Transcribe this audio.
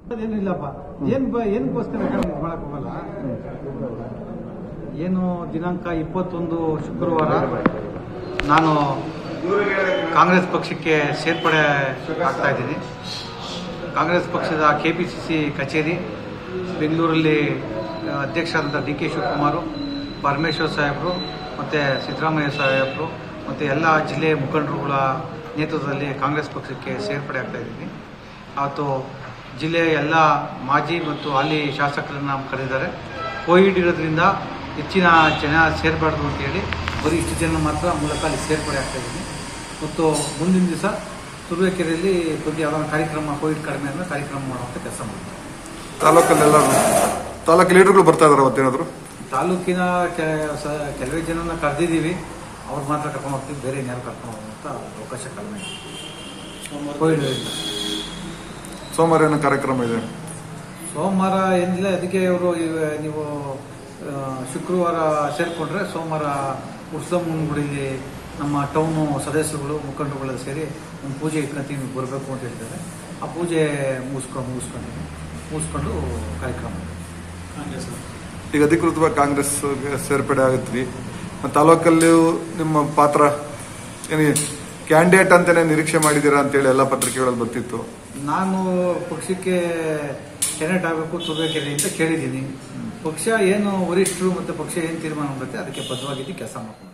ಅದೇನಿಲ್ಲಪ್ಪ ಏನಕ್ಕೋಸ್ಕರ ಮಾಡಕ್ ಹೋಗಲ್ಲ. ಏನು ದಿನಾಂಕ 21 ಶುಕ್ರವಾರ ನಾನು ಕಾಂಗ್ರೆಸ್ ಪಕ್ಷಕ್ಕೆ ಸೇರ್ಪಡೆ ಆಗ್ತಾ ಇದ್ದೀನಿ. ಕಾಂಗ್ರೆಸ್ ಪಕ್ಷದ ಕೆಪಿಸಿಸಿ ಕಚೇರಿ ಬೆಂಗಳೂರಲ್ಲಿ ಅಧ್ಯಕ್ಷರಾದಂಥ ಡಿ ಕೆ ಶಿವಕುಮಾರ್, ಪರಮೇಶ್ವರ್ ಸಾಹೇಬರು ಮತ್ತು ಸಿದ್ದರಾಮಯ್ಯ ಸಾಹೇಬರು ಮತ್ತು ಎಲ್ಲ ಜಿಲ್ಲೆಯ ಮುಖಂಡರುಗಳ ನೇತೃತ್ವದಲ್ಲಿ ಕಾಂಗ್ರೆಸ್ ಪಕ್ಷಕ್ಕೆ ಸೇರ್ಪಡೆ ಆಗ್ತಾ ಇದ್ದೀನಿ. ಅವತ್ತು ಜಿಲ್ಲೆಯ ಎಲ್ಲ ಮಾಜಿ ಮತ್ತು ಹಾಲಿ ಶಾಸಕರನ್ನು ಕರೆದಿದ್ದಾರೆ. ಕೋವಿಡ್ ಇರೋದ್ರಿಂದ ಹೆಚ್ಚಿನ ಜನ ಸೇರಬಾರ್ದು ಅಂತೇಳಿ ಬರೀ ಇಷ್ಟು ಜನ ಮಾತ್ರ ಮೂಲಕ ಅಲ್ಲಿ ಸೇರ್ಪಡೆ ಆಗ್ತಾ ಇದ್ದೀನಿ. ಮತ್ತು ಮುಂದಿನ ದಿವಸ ತುರುವೇಕೆರೆಯಲ್ಲಿ ಬಗ್ಗೆ ಯಾವುದೋ ಕಾರ್ಯಕ್ರಮ ಕೋವಿಡ್ ಕಡಿಮೆ ಅಂದರೆ ಕಾರ್ಯಕ್ರಮ ಮಾಡುವಂಥ ಕೆಲಸ ಮಾಡ್ತಾರೆ. ತಾಲೂಕು ಲೀಡರ್ಗಳು ಬರ್ತಾ ಇದ್ದಾರೆ ಅವತ್ತೇನಾದ್ರು? ತಾಲೂಕಿನ ಕೆಲವೇ ಜನನ ಕರೆದಿದ್ದೀವಿ, ಅವ್ರು ಮಾತ್ರ ಕರ್ಕೊಂಡು ಹೋಗ್ತೀವಿ, ಬೇರೆ ಯಾರು ಕರ್ಕೊಂಡು ಹೋಗುವಂಥ ಅವಕಾಶ ಕಡಿಮೆ ಇದೆ ಕೋವಿಡ್. ಸೋಮವಾರ ಏನೋ ಕಾರ್ಯಕ್ರಮ ಇದೆ? ಸೋಮವಾರ ಏನಿಲ್ಲ, ಅದಕ್ಕೆ ಇವರು ನೀವು ಶುಕ್ರವಾರ ಸೇರಿಕೊಂಡ್ರೆ ಸೋಮವಾರ ಉತ್ಸವನ ಗುಡಿಲಿ ನಮ್ಮ ಟೌನು ಸದಸ್ಯರುಗಳು ಮುಖಂಡರುಗಳೆಲ್ಲ ಸೇರಿ ಒಂದು ಪೂಜೆ ಇಟ್ಕೊಂತೀವಿ, ಬರಬೇಕು ಅಂತ ಹೇಳ್ತಾರೆ. ಆ ಪೂಜೆ ಮುಗಿಸ್ಕೊಂಡು ಕಾರ್ಯಕ್ರಮ. ಈಗ ಅಧಿಕೃತವಾಗಿ ಕಾಂಗ್ರೆಸ್ ಸೇರ್ಪಡೆ ಆಗುತ್ತೀವಿ. ತಾಲೂಕಲ್ಲಿ ನಿಮ್ಮ ಪಾತ್ರ ಏನು ಕ್ಯಾಂಡಿಡೇಟ್ ಅಂತಾನೆ ನಿರೀಕ್ಷೆ ಮಾಡಿದ್ದೀರಾ ಅಂತೇಳಿ ಎಲ್ಲ ಪತ್ರಿಕೆಗಳಲ್ಲಿ ಬರ್ತಿತ್ತು. ನಾನು ಪಕ್ಷಕ್ಕೆ ಕ್ಯಾಂಡಿಡೇಟ್ ಆಗಬೇಕು ತುರುವೇಕೆರೆ ಅಂತ ಕೇಳಿದ್ದೀನಿ. ಪಕ್ಷ ಏನು ವರಿಷ್ಠರು ಮತ್ತು ಪಕ್ಷ ಏನು ತೀರ್ಮಾನ ಮಾಡುತ್ತೆ ಅದಕ್ಕೆ ಬದ್ಧವಾಗಿದ್ದು ಕೆಲಸ ಮಾಡ್ತೀನಿ.